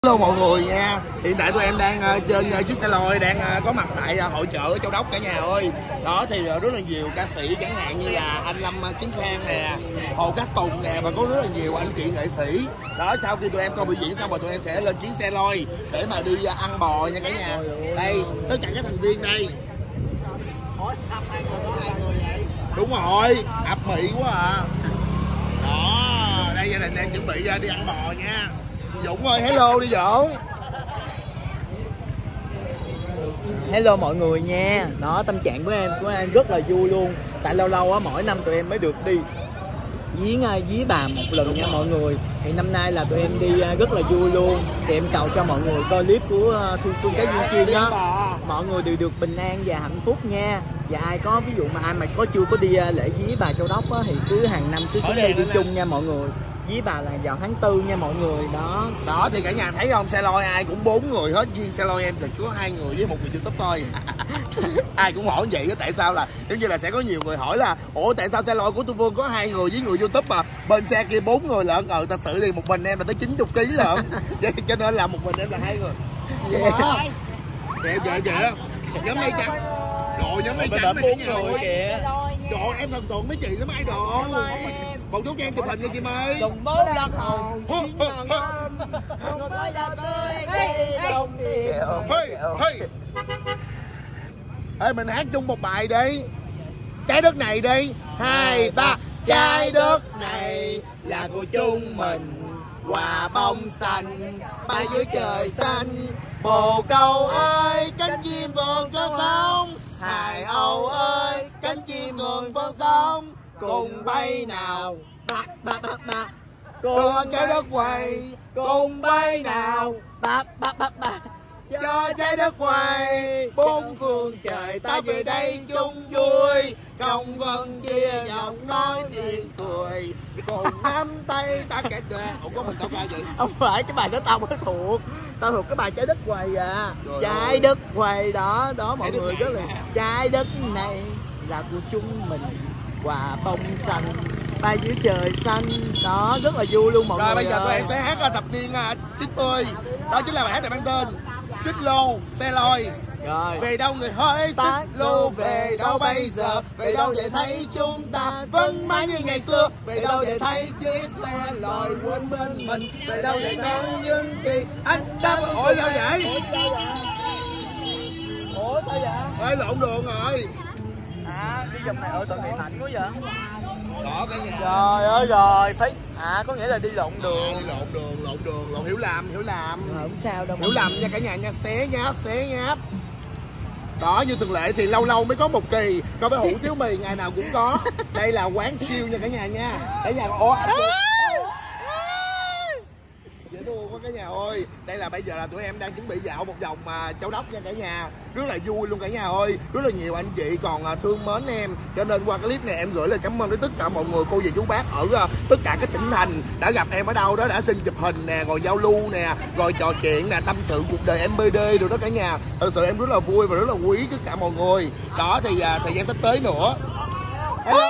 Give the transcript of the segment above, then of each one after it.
Hello mọi người nha, hiện tại tụi em đang trên chiếc xe lôi đang có mặt tại hội chợ ở Châu Đốc cả nhà ơi. Đó thì rất là nhiều ca sĩ chẳng hạn như là anh Lâm Kiến Khang nè, Hồ Cát Tùng nè, và có rất là nhiều anh chị nghệ sĩ. Đó, sau khi tụi em coi biểu diễn xong rồi tụi em sẽ lên chuyến xe lôi để mà đi ăn bò nha cả nhà. Đây, tất cả các thành viên đây. Đúng rồi, ập mị quá à. Đó, đây gia đình em chuẩn bị đi ăn bò nha. Dũng ơi, hello đi Dũng. Hello mọi người nha. Đó, tâm trạng của em rất là vui luôn. Tại lâu lâu á, mỗi năm tụi em mới được đi viếng bà một lần nha mọi người. Thì năm nay là tụi em đi rất là vui luôn. Thì em cầu cho mọi người coi clip của Phương Cái Duyên Chiên đó, mọi người đều được bình an và hạnh phúc nha. Và ai có ví dụ mà ai mà chưa có đi lễ viếng bà Châu Đốc á, thì cứ hàng năm cứ xuống đây đi chung nha mọi người. Với bà là vào tháng 4 nha mọi người. Đó thì cả nhà thấy không, xe lôi ai cũng 4 người hết, riêng xe lôi em thì có 2 người với một người YouTube thôi. Ai cũng hỏi vậy đó, tại sao là giống như là sẽ có nhiều người hỏi là ủa tại sao xe lôi của tôi Vương có 2 người với người YouTube mà bên xe kia 4 người lận. Thật sự thì một mình em là tới 90 kg lận. Vậy cho nên là một mình em là 2 người. Kìa nhóm đây chặt. Trời, nhóm đây chặt 4 người kìa. Trời, em thần tượng mấy chị lắm ai đồ. Một chú cho em chụp hình nha chị ơi. Đồng bố lăng hồn xin ngàn năm. Không phải là tôi đi đồng tiền. Ê, mình hát chung một bài đi. Trái đất này đi. 2, 3. Trái đất này là của chúng mình. Quả bông xanh bay dưới trời xanh. Bồ câu ơi, cánh chim vườn cho sống. Hải âu ơi, cánh chim vườn cho sống. Cùng bay nào. Cho trái đất quay. Cùng bay nào. Cho trái đất quay. Bốn phương trời ta về đây chung vui. Không vân chia giọng nói tiếng cười. Cùng nắm tay ta kẹt đời. Ủa có mình tao ca vậy? Không phải, cái bài đó tao mới thuộc. Tao thuộc cái bài trái đất quay à. Trời trái ơi. Đất quay đó. Đó mọi người rất là trái đất này là của chúng mình. Quả bông xanh bay dưới trời xanh. Đó, rất là vui luôn mọi người. Rồi bây giờ tụi em sẽ hát thập niên 90. Đó chính là bài hát này mang tên Xích lô xe lôi. Rồi. Về đâu người hỡi xích lô, về đâu bây giờ, về đâu để thấy chúng ta vẫn mãi như ngày xưa, về đâu để thấy chiếc xe lôi quên bên mình, về đâu để ngắm những gì anh đã. Ôi sao vậy? Ủa sao vậy? Ơi lộn đường rồi. À, đi vòng này tội nghiệp Hạnh quá vậy. Đó cái gì? Trời ơi rồi, phải có nghĩa là đi lộn đường. Đi lộn đường, lộn hiểu lầm. Không sao đâu. Hiểu lầm nha cả nhà nha, xé nháp. Đó, như thường lệ thì lâu lâu mới có một kỳ, coi với hủ tiếu mì ngày nào cũng có. Đây là quán siêu nha cả nhà nha. Cả nhà dễ thương quá cả nhà ơi. Đây là bây giờ là tụi em đang chuẩn bị dạo một vòng Châu Đốc nha cả nhà. Rất là vui luôn cả nhà ơi. Rất là nhiều anh chị còn thương mến em. Cho nên qua clip này em gửi lời cảm ơn đến tất cả mọi người, cô dì chú bác ở tất cả các tỉnh thành đã gặp em ở đâu đó, đã xin chụp hình nè, rồi giao lưu nè, rồi trò chuyện nè, tâm sự cuộc đời MBD rồi đó cả nhà. Thật sự em rất là vui và rất là quý tất cả mọi người. Đó thì thời gian sắp tới nữa. Hello.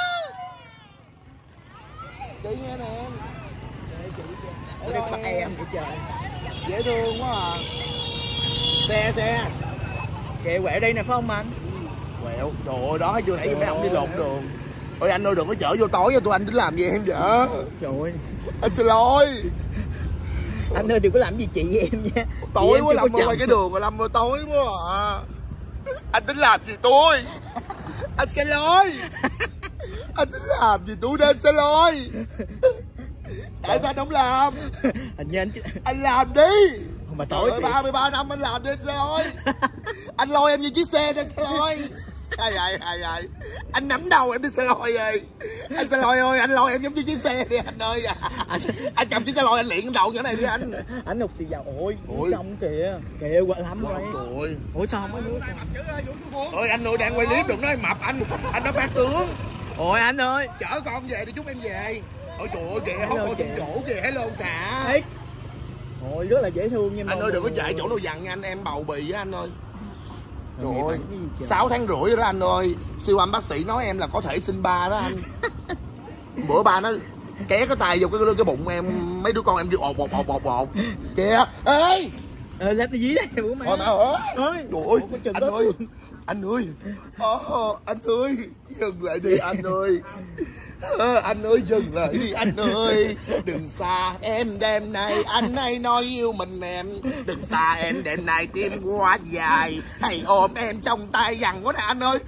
Chị nghe nè em. Cái mặt em vậy trời. Dễ thương quá à. Xe Kệ quẹo đây nè phải không anh? Quẹo, trời ơi đó vừa nãy mấy ông đi lộn đường. Ôi anh ơi đừng có chở vô tối cho tụi anh tính làm gì em vậy? Trời ơi. Anh xin lỗi. Anh ơi đừng có làm gì chị em nha. Tối quá Lâm ơi, quay cái đường rồi Lâm ơi, tối quá à. Anh tính làm gì tôi? Anh xin lỗi. Anh tính làm gì tôi nên xin lỗi. Tại sao anh không làm? Anh làm đi. Mà tối 33 năm anh làm đi thôi. Anh lôi em như chiếc xe đi xe lôi. Ai vậy? Anh nắm đầu em đi xe lôi rồi. Anh xe lôi ơi, anh lôi em giống như chiếc xe đi anh ơi. Anh cầm chiếc xe lôi anh luyện đầu chỗ này đi anh. Anh nục xì dầu. Ôi xong kìa. Kìa quậy lắm rồi. Ủa sao không có nước? Ôi anh ơi đang quay clip đừng nói mập anh nó phát tướng. Ôi anh ơi, chở con về đi chút em về. Ôi trời ơi kìa, hốt con chỗ kìa, hello ông xã. Ôi rất là dễ thương nha. Anh ơi đừng có chạy chỗ nào dằn nha anh, em bầu bì á anh ơi. Trời ơi, 6 tháng rưỡi rồi đó anh ơi. Siêu âm bác sĩ nói em là có thể sinh 3 đó anh. Bữa ba nó ké cái tay vô cái bụng em, mấy đứa con em vô ột kìa. Ê lát nó dí đây bố má. Thôi má ơi. Trời ơi anh ơi anh ơi dừng lại đi anh ơi. Anh ơi dừng lại đi anh ơi. Đừng xa em đêm nay, anh hay nói yêu mình em. Đừng xa em đêm nay tim quá dài. Hãy ôm em trong tay dằn quá nè anh ơi.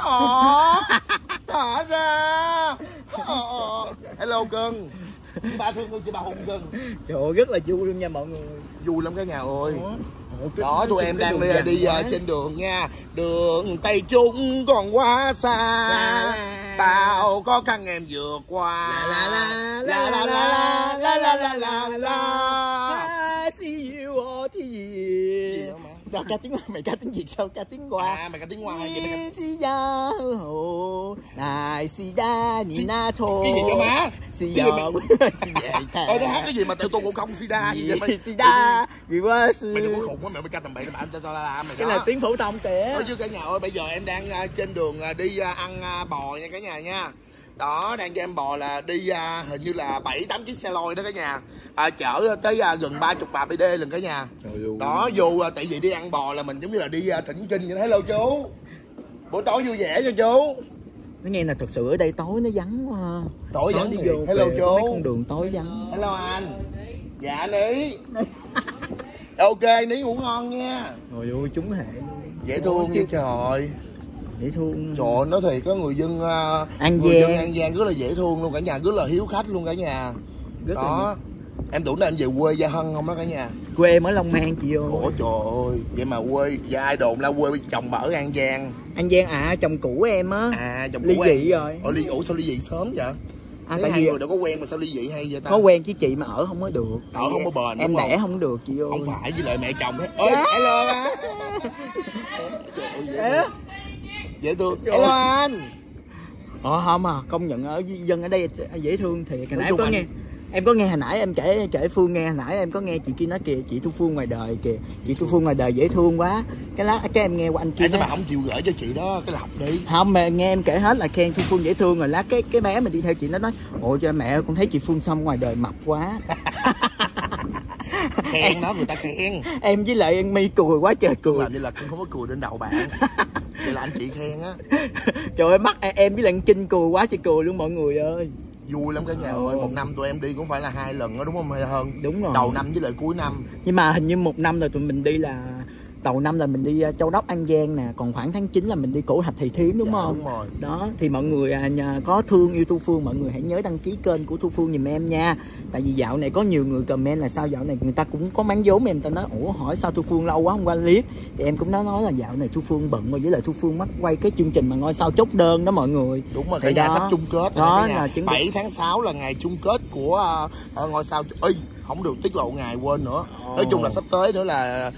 Thả ra. Hello cưng. Chị ba thương không chị ba hùng cưng. Trời ơi rất là vui luôn nha mọi người. Vui lắm cả nhà ơi. Đó tụi em đang đi trên đường nha. Đường Tây Trung còn quá xa. Bao khó khăn em vượt qua. See you all thì ca tiếng Hoa, mày ca tiếng Việt không? Ca tiếng Hoa. Mày ca tiếng Hoa hay gì mày? Cái gì vậy má? Cái gì nó hát cái gì mà tự tôn ngộ không sida gì vậy mày? Sida reverse. Mày đừng có khùng quá mày canh tầm bậy mày đó. Cái là tiếng phổ thông kìa. Thôi chứ cả nhà ơi, bây giờ em đang trên đường đi ăn bò nha cả nhà nha. Đó, đang cho em bò là đi hình như là 7-8 chiếc xe lôi đó cả nhà. Chở tới gần 30 bà BD lần cả nhà. Đó, vô tại vì đi ăn bò là mình giống như là đi thỉnh kinh vậy đó. Hello chú. Buổi tối vui vẻ cho chú. Nó nghe là thật sự ở đây tối nó vắng quá. Tối vắng đi thì vô hello chú. mấy con đường tối vắng. Hello anh. Dạ Ní. Ok, Ní ngủ ngon nha. Trời ơi chúng hệ. Dễ thương chứ trời. Dễ thương. Trời ơi, nói thiệt có người dân An Giang rất là dễ thương luôn cả nhà, rất là hiếu khách luôn cả nhà. Rất đó. Em tưởng là anh về quê Gia Hân không đó cả nhà. Quê em ở Long An chị ơi. Ủa trời ơi, vậy mà quê và ai đồn là quê chồng bà ở An Giang. An Giang chồng cũ em á. Chồng ly cũ dị rồi. Ủa sao ly dị sớm vậy? Tại hai người đâu có quen mà sao ly dị hay vậy ta? Có quen chứ chị mà ở không có được. Ở không có bền. Em đẻ không được chị ơi. Không phải với lại mẹ chồng hết. Ơi hello dễ thương. Hello anh. Không công nhận ở dân ở đây dễ thương thì cái nãy em có nghe hồi nãy em kể Phương nghe, hồi nãy em có nghe chị kia nói kìa, chị Thu Phương ngoài đời kìa, chị Thu Phương ngoài đời dễ thương quá. Cái em nghe qua anh kia sao bà không chịu gửi cho chị đó cái lọc đi. Không mà nghe em kể hết là khen Thu Phương dễ thương rồi, cái bé mà đi theo chị nó nói ôi cho mẹ con thấy chị Phương xong ngoài đời mập quá. Khen đó, người ta khen. Em với lại em My cười quá trời cười. Làm như là không có cười lên đầu bạn. Vậy là anh chị khen á. Trời ơi mắt em với lại anh Trinh cười quá trời cười luôn mọi người ơi. Vui lắm cả nhà ơi, một năm tụi em đi cũng phải là 2 lần đó đúng không hay hơn? Đúng rồi. Đầu năm với lại cuối năm. Nhưng mà hình như một năm rồi tụi mình đi là đầu năm là mình đi Châu Đốc An Giang nè, còn khoảng tháng 9 là mình đi Cổ Thạch Thầy Thiếm đúng không? Đúng rồi. Đó thì mọi người có thương yêu Thu Phương mọi người hãy nhớ đăng ký kênh của Thu Phương giùm em nha. Tại vì dạo này có nhiều người comment là sao dạo này người ta cũng có mắng vốn em, ta nói ủa hỏi sao Thu Phương lâu quá không qua clip, thì em cũng nói là dạo này Thu Phương bận rồi, với lại Thu Phương mắc quay cái chương trình mà ngôi sao chốt đơn đó mọi người. Đúng rồi, cả nhà sắp chung kết đó là 7 tháng 6 là ngày chung kết của ngôi sao. Không được tiết lộ ngày quên nữa. Nói chung là sắp tới nữa là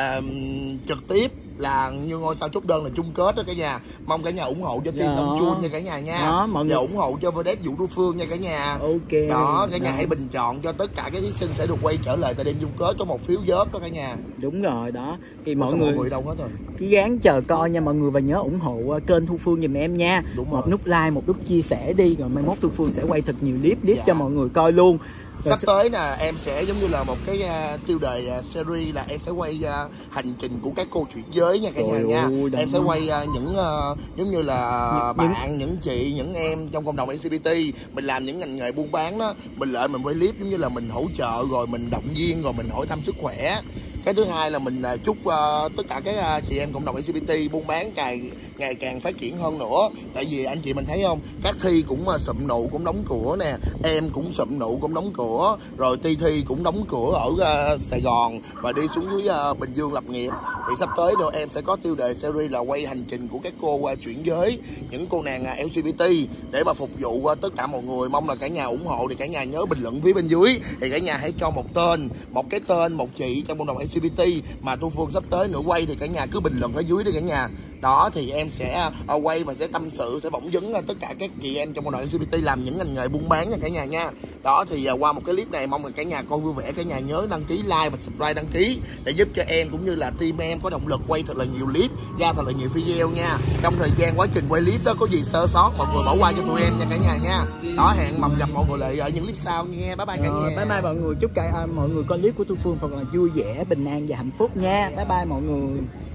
trực tiếp là như ngôi sao chốt đơn là chung kết đó cả nhà. Mong cả nhà ủng hộ cho team Đông Chuông nha cả nhà nha. Đó, mọi người... và ủng hộ cho Vedette Vũ Thu Phương nha cả nhà. Ok. Đó, cả nhà hãy bình chọn cho tất cả các thí sinh sẽ được quay trở lại tại đêm chung kết, có một phiếu vớt đó cả nhà. Đúng rồi đó. Thì mọi người đâu hết rồi. Cứ gắng chờ coi nha mọi người, và nhớ ủng hộ kênh Thu Phương giùm em nha. Đúng một rồi. nút like, một nút chia sẻ đi, rồi mai mốt Thu Phương sẽ quay thật nhiều clip cho mọi người coi luôn. Sắp tới nè em sẽ giống như là một cái tiêu đề series là em sẽ quay hành trình của các cô chuyển giới nha cả nhà nha. Em sẽ quay những giống như là bạn, những chị, những em trong cộng đồng LGBT, mình làm những ngành nghề buôn bán đó, mình quay clip giống như là mình hỗ trợ rồi mình động viên rồi mình hỏi thăm sức khỏe. Cái thứ hai là mình chúc tất cả các chị em cộng đồng LGBT buôn bán ngày càng phát triển hơn nữa. Tại vì anh chị mình thấy không, các Thi cũng sụm nụ cũng đóng cửa nè, em cũng sụm nụ cũng đóng cửa, rồi Ti Thi cũng đóng cửa ở Sài Gòn và đi xuống dưới Bình Dương lập nghiệp. Thì sắp tới nữa em sẽ có tiêu đề series là quay hành trình của các cô chuyển giới, những cô nàng LGBT để mà phục vụ tất cả mọi người. Mong là cả nhà ủng hộ, thì cả nhà nhớ bình luận phía bên dưới thì cả nhà hãy cho một cái tên một chị trong cộng đồng LGBT mà Thu Phương sắp tới nữa quay, thì cả nhà cứ bình luận ở dưới đi cả nhà. Đó thì em sẽ quay và sẽ tâm sự, sẽ phỏng vấn tất cả các chị em trong đội LGBT làm những ngành nghề buôn bán nha cả nhà nha. Đó thì qua một cái clip này mong là cả nhà coi vui vẻ, cả nhà nhớ đăng ký like và subscribe đăng ký để giúp cho em cũng như là team em có động lực quay thật là nhiều clip, ra thật là nhiều video nha. Trong thời gian quá trình quay clip đó có gì sơ sót mọi người bỏ qua cho tụi em nha cả nhà nha. Đó, hẹn gặp mọi người lại ở những clip sau nha. Bye bye cả nhà. Bye bye mọi người, chúc cả mọi người coi clip của Thu Phương thật là vui vẻ, bình an và hạnh phúc nha. Bye bye mọi người.